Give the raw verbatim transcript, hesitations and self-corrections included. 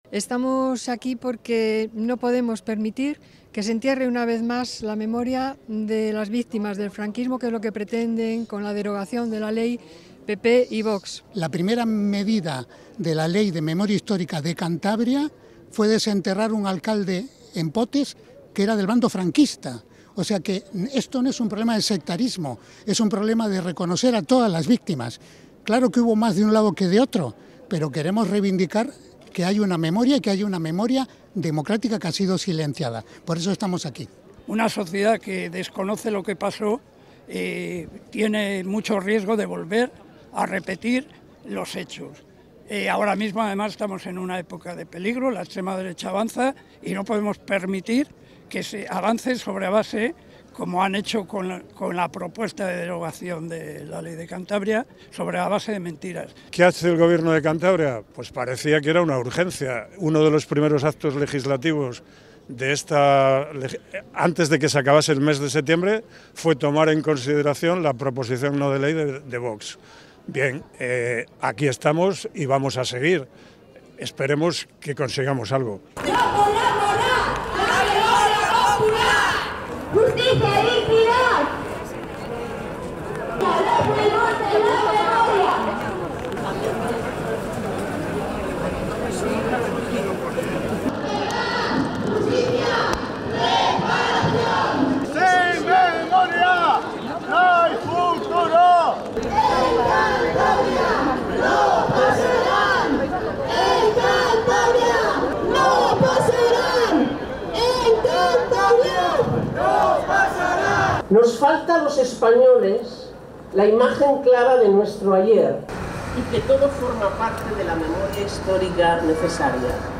Estamos aquí porque no podemos permitir que se entierre una vez más la memoria de las víctimas del franquismo, que es lo que pretenden con la derogación de la ley P P y Vox. La primera medida de la ley de memoria histórica de Cantabria fue desenterrar un alcalde en Potes que era del bando franquista. O sea que esto no es un problema de sectarismo, es un problema de reconocer a todas las víctimas. Claro que hubo más de un lado que de otro, pero queremos reivindicar que hay una memoria y que hay una memoria democrática que ha sido silenciada. Por eso estamos aquí. Una sociedad que desconoce lo que pasó eh, tiene mucho riesgo de volver a repetir los hechos. Eh, ahora mismo además estamos en una época de peligro, la extrema derecha avanza y no podemos permitir que se avance sobre base, como han hecho con la, con la propuesta de derogación de la ley de Cantabria, sobre la base de mentiras. ¿Qué hace el gobierno de Cantabria? Pues parecía que era una urgencia. Uno de los primeros actos legislativos de esta, antes de que se acabase el mes de septiembre, fue tomar en consideración la proposición no de ley de, de Vox. Bien, eh, aquí estamos y vamos a seguir. Esperemos que consigamos algo. ¡Justicia y dignidad! ¡Justicia! ¡Reparación! ¡Sin memoria no hay futuro! ¡En Cantabria no pasarán! ¡En Cantabria no pasarán! ¡En Cantabria! Nos falta a los españoles la imagen clara de nuestro ayer y que todo forma parte de la memoria histórica necesaria.